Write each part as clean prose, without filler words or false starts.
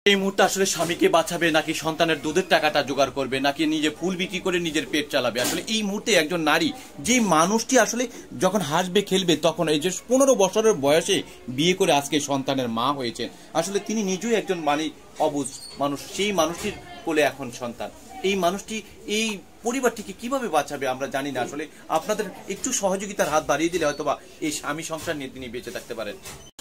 এই মুহূর্তে আসলে স্বামীকে বাঁচাবে নাকি সন্তানের দুধের টাকাটা জোগাড় করবে নাকি নিজে ফুল বিক্রি করে নিজের পেট চালাবে? আসলে এই মুহূর্তে একজন নারী, যে মানুষটি আসলে যখন হাসবে খেলবে তখন এই যে 15 বছরের বয়সে বিয়ে করে আজকে সন্তানের মা হয়েছেন, আসলে তিনি নিজেই একজন অবুঝ মানুষ। সেই মানুষটির কোলে এখন সন্তান। এই মানুষটি এই পরিবারটিকে কিভাবে বাঁচাবে আমরা জানি না। আসলে আপনাদের একটু সহযোগিতার হাত বাড়িয়ে দিলে হয়তোবা এই স্বামী সংসার নিয়ে তিনি বেঁচে থাকতে পারেন।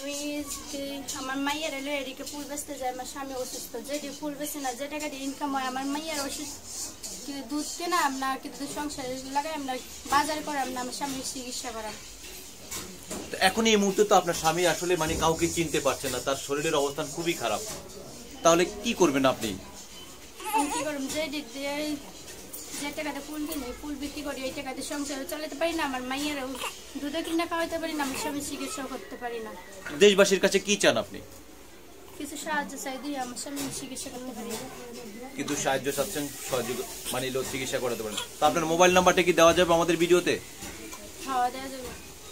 আমার মাইয়ার এলো এদিকে ফুল বেচতে যায়, আমার স্বামী অসুস্থ, যে ফুল বেচে না, যে টাকা দিয়ে ইনকাম হয় আমার মাইয়ার অসুস্থ, কিন্তু দুধ কেনা আমরা, কিন্তু সংসারে লাগাই আমরা, বাজার করে আমরা, আমার স্বামীর চিকিৎসা করা। এখন এই মুহূর্তে তো আপনার স্বামী আসলে কাউকে চিনতে পারছে না, তার শরীরের অবস্থান খুবই খারাপ। তাহলে কি করবেন আপনি? কি করবেন, যে দিক দিয়ে যে টাকাতে ফুল কিনে ফুল বিক্রি করি, এই টাকাতে সংসার চালাতে পারি না, আমার মাইয়ারও দুধে কিনা খাওয়াতে পারি না, আমার স্বামী চিকিৎসা করতে পারি না। দেশবাসীর কাছে কি চান আপনি? কিছু সাহায্য চাই দিয়ে আমার স্বামী চিকিৎসা করতে পারি। কিন্তু সাহায্য চাচ্ছেন, সহযোগ চিকিৎসা করাতে পারেন। তো আপনার মোবাইল নাম্বারটা কি দেওয়া যাবে আমাদের ভিডিওতে? হ্যাঁ, দেওয়া যাবে।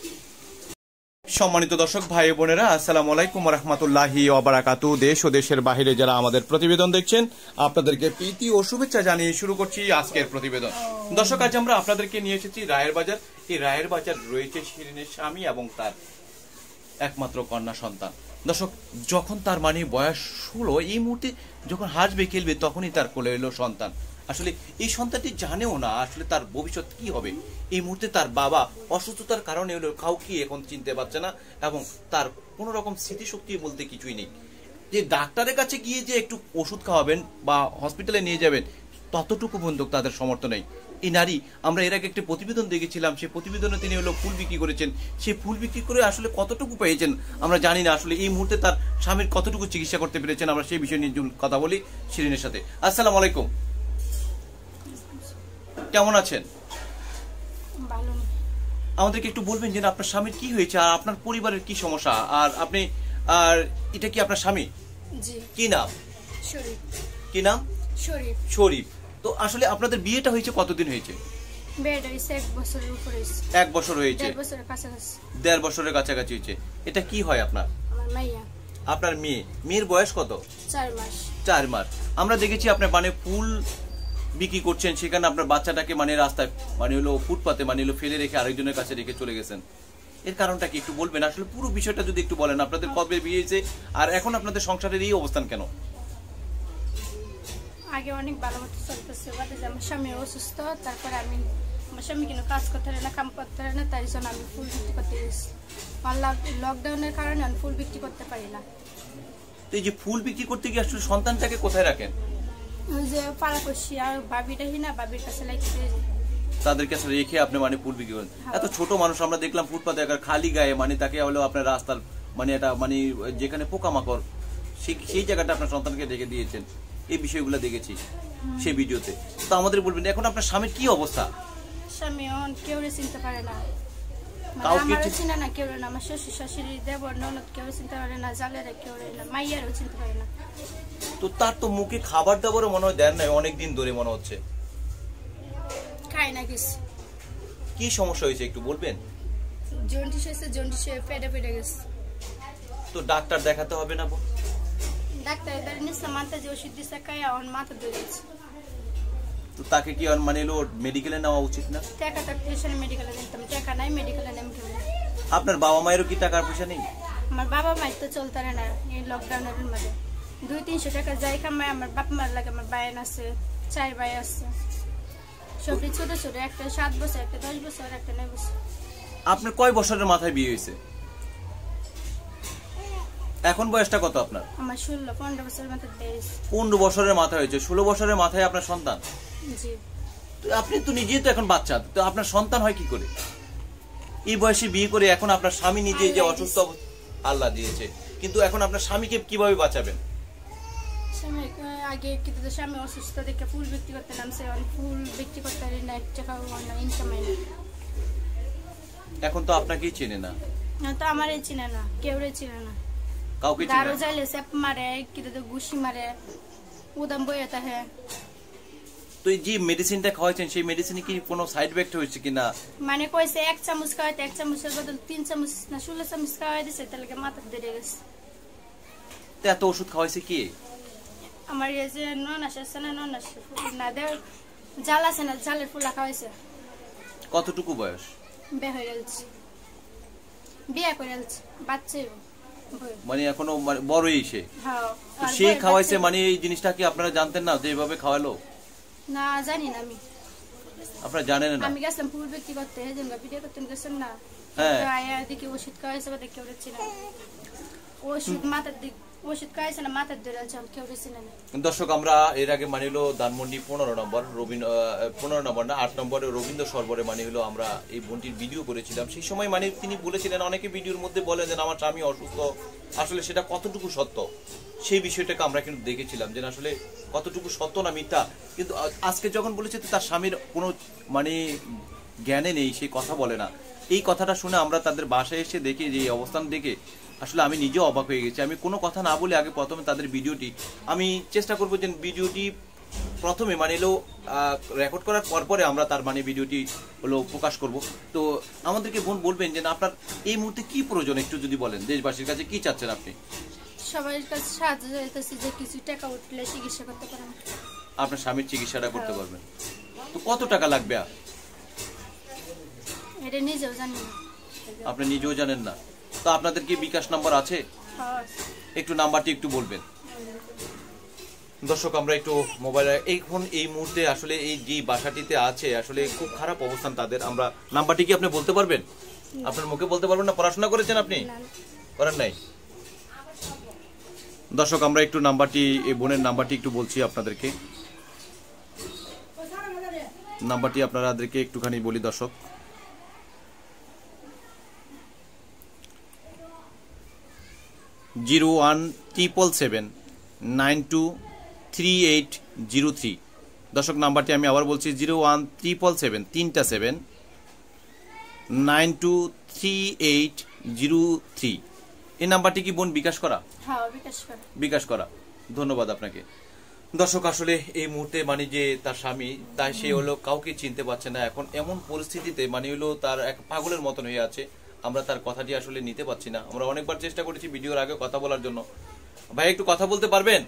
সম্মানিত দর্শক ভাই বোনেরা, আসসালামু আলাইকুম ওয়া রাহমাতুল্লাহি ওয়া বারাকাতুহু। দেশ ও দেশের বাইরে যারা আমাদের প্রতিবেদন দেখছেন, আপনাদেরকে প্রীতি ও শুভেচ্ছা জানিয়ে শুরু করছি আজকের প্রতিবেদন। দর্শক, আজ আমরা আপনাদেরকে নিয়ে এসেছি রায়ের বাজার। এই রায়ের বাজার রয়েছে শিরিনের স্বামী এবং তার একমাত্র কন্যা সন্তান। দর্শক, যখন তার বয়স 16, এই মুহূর্তে যখন হাসবে খেলবে তখনই তার কোলে এলো সন্তান। আসলে এই সন্তানটি জানেও না আসলে তার ভবিষ্যৎ কি হবে। এই মুহূর্তে তার বাবা অসুস্থতার কারণে হলো কাউকে এখন চিনতে পারছে না এবং তার কোনো রকম স্মৃতিশক্তি বলতে কিছুই নেই। যে ডাক্তারের কাছে গিয়ে যে একটু ওষুধ খাওয়াবেন বা হসপিটালে নিয়ে যাবেন, ততটুকু বন্ধু তাদের সমর্থ নেই। এই নারী, আমরা এর আগে একটি প্রতিবেদন দেখেছিলাম, সেই প্রতিবেদনে তিনি হলো ফুল বিক্রি করেছেন। সেই ফুল বিক্রি করে আসলে কতটুকু পেয়েছেন আমরা জানি না। আসলে এই মুহূর্তে তার স্বামীর কতটুকু চিকিৎসা করতে পেরেছেন, আমরা সেই বিষয় নিয়ে কথা বলি শিরিনের সাথে। আসসালামু আলাইকুম, কেমন আছেন? ভালো। আমাদেরকে একটু বলবেন যে আপনার স্বামীর কি হয়েছে আর আপনার পরিবারের কি সমস্যা, আর আপনি আর এটা কি আপনার স্বামী? জি। কি নাম? শরীফ। কি নাম? শরীফ। শরীফ। তো আসলে আপনাদের বিয়েটা হয়েছে কতদিন হয়েছে? বিয়েটা হয়েছে 1 বছরের উপরে হয়েছে। 1 বছর হয়েছে। 1.5 বছরের কাছাকাছি। 1.5 বছরের কাছাকাছি হয়েছে। এটা কি হয় আপনার? আমার মাইয়া। আপনার মেয়ে। মেয়ের বয়স কত? 4 মাস। 4 মাস। আমরা দেখেছি আপনার ফুল বিক্রি করছেন, সেখানে আপনার বাচ্চাটাকে রাস্তায় হলো ফুটপাতে ফেলে রেখে আরেকজনের কাছে রেখে চলে গেছেন। এর কারণটা কি একটু বলবেন? আসলে পুরো বিষয়টা যদি একটু বলেন, আপনাদের কবে বিয়ে হয়েছে আর এখন আপনাদের সংসারের এই অবস্থান কেন? আগে অনেক ভালো মতো চলতেছে, আমার স্বামী অসুস্থ, তারপরে আমার স্বামী কিন্তু কাজ করতে পারে না, কাম করতে পারে না, তাই জন্য আমি ফুল বিক্রি করতে গেছি। লকডাউনের কারণে আমি ফুল বিক্রি করতে পারি না। তো এই যে ফুল বিক্রি করতে গিয়ে আসলে সন্তানটাকে কোথায় রাখেন? যে পাড়া করছি আর বাবিটা না, বাবির কাছে লাগছে, তাদের কাছে রেখে আপনি ফুল বিক্রি করেন। এত ছোট মানুষ আমরা দেখলাম ফুটপাতে খালি গায়ে, তাকে হলো আপনার রাস্তার এটা যেখানে পোকামাকড়, সেই জায়গাটা আপনার সন্তানকে রেখে দিয়েছেন। এই বিষয়গুলো দেখেছি সেই ভিডিওতে। তো আমাদের বলবেন এখন আপনার স্বামীর কি অবস্থা? স্বামী কেউ চিনতে পারে না, কাউকে চিনে না, কেউ না, আমার শ্বশুর শাশুড়ি দেবর ননদ কেউ চিনতে পারে না, জালেরা কেউ না, মাইয়ারও চিনতে পারে না। তো তার তো মুখে খাবার দাবারও মনে হয় দেন নাই অনেকদিন ধরে, মনে হচ্ছে খায় না কিছু। কি সমস্যা হয়েছে একটু বলবেন? জন্ডিস হয়েছে, জন্ডিসে পেটে গেছে। তো ডাক্তার দেখাতে হবে না? ডাক্তার মাথা যে ওষুধ দিচ্ছে খায়, আমার মাথা ধরেছে। তো তাকে কি মেডিকেলে নেওয়া উচিত না? টাকা মেডিকেলে নিতাম, টাকা নাই, মেডিকেলে নেমতে। আপনার বাবা মায়েরও কি টাকার পয়সা নেই? আমার বাবা মায়ের তো চলতে না, এই লকডাউনের মধ্যে 200-300 টাকা যাই কামায়। আমার বাপ মার লাগে, আমার বায়ন আছে, 4 ভাই আছে, সবই ছোট ছোট, একটা 7 বছর, একটা 10 বছর, একটা 9 বছর। আপনার কয় বছরের মাথায় বিয়ে হয়েছে? এখন বয়সটা কত আপনার? আমার 15 বছরের মাথায় বিয়ে হয়েছে। 15 বছরের মাথায় হয়েছে, 16 বছরের মাথায় আপনার সন্তান? জি। তো আপনি তো নিজেই তো এখন বাচ্চা, তো আপনার সন্তান হয় কি করে? এই বয়সে বিয়ে করে এখন আপনার স্বামী নিজে যে অসুস্থ, আল্লাহ দিয়েছে, কিন্তু এখন আপনার স্বামীকে কিভাবে বাঁচাবেন? আগে কিন্তু স্বামী অসুস্থ দেখে ফুল বিক্রি করতে নামছে, ফুল বিক্রি করতে পারি না, 1 টাকাও ইনকাম হয় না। এখন তো আপনাকেই চেনে না। তো আমারই চিনে না, কেউরে চিনে না, কাউকে চিনে না। যাইলে সেপ মারে, কিন্তু ঘুষি মারে, উদাম বইয়ে থাকে। তো এই যে মেডিসিনটা খাওয়াচ্ছেন, সেই মেডিসিনে কি কোনো সাইড এফেক্ট হয়েছে কিনা? কইছে 1 চামচ খাওয়াইতে, 1 চামচের বদল 3 চামচ না 16 চামচ খাওয়াই দিছে, তাহলে মাথা ধরে গেছে। তো এত ওষুধ খাওয়াইছে কি? আমার এই যে ননাস আছে না, ননাস না দেয় জাল আছে না, জালের ফুল রাখা হয়েছে। কতটুকু বয়স? বিয়ে হয়ে গেছে, বিয়ে করে গেছে, বাচ্চা মানে এখনো বড়ই সে। হ্যাঁ, সে খাওয়াইছে মানে এই জিনিসটা কি আপনারা জানতেন না যে এভাবে খাওয়ালো? না জানি না আমি। আপনারা জানেন না? আমি গেছিলাম ফুল বিক্রি করতে, এই জন্য ভিডিও করতে গেছেন না। হ্যাঁ, আয়া দেখি ওষুধ খাওয়াইছে বা দেখে উঠেছি না, ওষুধ মাথার দিক ওষুধ খাওয়াইছে না, মাথার ধরে আছে কেউ উঠেছি না। দর্শক আমরা এর আগে মানে হলো ধানমন্ডি 15 নম্বর 15 নম্বর না 8 নম্বরে রবীন্দ্র সরবরে মানে হলো আমরা এই বোনটির ভিডিও করেছিলাম। সেই সময় মানে তিনি বলেছিলেন, অনেকে ভিডিওর মধ্যে বলেন যে আমার স্বামী অসুস্থ, আসলে সেটা কতটুকু সত্য সেই বিষয়টাকে আমরা কিন্তু দেখেছিলাম যে আসলে কতটুকু সত্য না মিথ্যা। কিন্তু আজকে যখন বলেছে তার স্বামীর কোনো মানে জ্ঞানে নেই, সে কথা বলে না, এই কথাটা শুনে আমরা তাদের বাসায় এসে দেখি যে এই অবস্থান দেখে আসলে আমি নিজেও অবাক হয়ে গেছি। আমি কোনো কথা না বলে আগে প্রথমে তাদের ভিডিওটি আমি চেষ্টা করবো যে ভিডিওটি প্রথমে মানে হলো রেকর্ড করার পরে আমরা তার মানে ভিডিওটি হলো প্রকাশ করব। তো আমাদেরকে বোন বলবেন যে আপনার এই মুহূর্তে কি প্রয়োজন একটু যদি বলেন, দেশবাসীর কাছে কি চাচ্ছেন আপনি? সবার কাছে সাহায্য চাইতেছি যে কিছু টাকা উঠলে চিকিৎসা করতে পারেন, আপনার স্বামীর চিকিৎসাটা করতে পারবেন। তো কত টাকা লাগবে? এটা নিজেও জানি না। আপনি নিজেও জানেন না? তো আপনাদের কি বিকাশ নাম্বার আছে? একটু নাম্বারটি একটু বলবেন। দর্শক আমরা একটু মোবাইলে এখন এই মুহূর্তে আসলে এই যে বাসাটিতে আছে আসলে খুব খারাপ অবস্থান তাদের। আমরা নাম্বারটি কি আপনি বলতে পারবেন? আপনার মুখে বলতে পারবেন না? পড়াশোনা করেছেন আপনি? করেন নাই? দর্শক আমরা একটু নাম্বারটি, এই বোনের নাম্বারটি একটু বলছি আপনাদেরকে। নাম্বারটি আপনাদেরকে একটুখানি বলি দর্শক। 01777923803। দর্শক নাম্বারটি আমি আবার বলছি 01777923803। এই নাম্বারটি কি বোন বিকাশ করা? হ্যাঁ, বিকাশ করা। ধন্যবাদ আপনাকে। দর্শক আসলে এই মুহূর্তে মানে যে তার স্বামী, তাই সে হলো কাউকে চিনতে পারছে না। এখন এমন পরিস্থিতিতে মানে হলো তার এক পাগলের মতন হয়ে আছে। আমরা তার কথাটি আসলে নিতে পারছি না। আমরা অনেকবার চেষ্টা করেছি ভিডিওর আগে কথা বলার জন্য। ভাই একটু কথা বলতে পারবেন?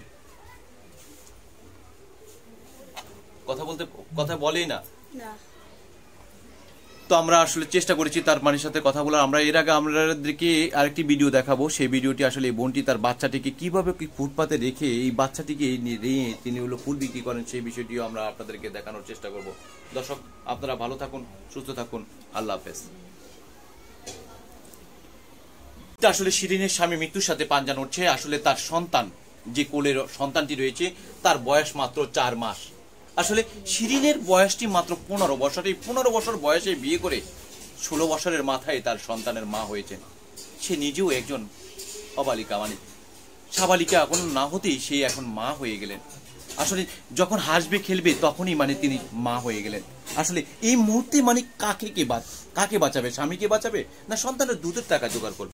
কথা বলেই না। তো আমরা আসলে চেষ্টা করেছি তার মানের সাথে কথা বলার। আমরা এর আগে আমাদেরকে আরেকটি ভিডিও দেখাবো। সেই ভিডিওটি আসলে এই বোনটি তার বাচ্চাটিকে কিভাবে ফুটপাতে রেখে এই বাচ্চাটিকে নিয়ে তিনি হলো ফুল বিক্রি করেন, সেই বিষয়টিও আমরা আপনাদেরকে দেখানোর চেষ্টা করব। দর্শক আপনারা ভালো থাকুন, সুস্থ থাকুন, আল্লাহ হাফেজ। আসলে শিরিনের স্বামী মৃত্যুর সাথে পাঞ্জা নড়ছে। আসলে তার সন্তান, যে কোলের সন্তানটি রয়েছে, তার বয়স মাত্র 4 মাস। আসলে শিরিনের বয়সটি মাত্র 15 বছর। এই 15 বছর বয়সে বিয়ে করে 16 বছরের মাথায় তার সন্তানের মা হয়েছেন। সে নিজেও একজন অবালিকা, মানে সাবালিকা এখন না হতেই সে এখন মা হয়ে গেলেন। আসলে যখন হাসবে খেলবে তখনই মানে তিনি মা হয়ে গেলেন। আসলে এই মুহূর্তে মানে কাকে বাঁচাবে? স্বামীকে বাঁচাবে না সন্তানের দুধের টাকা জোগাড় করবে?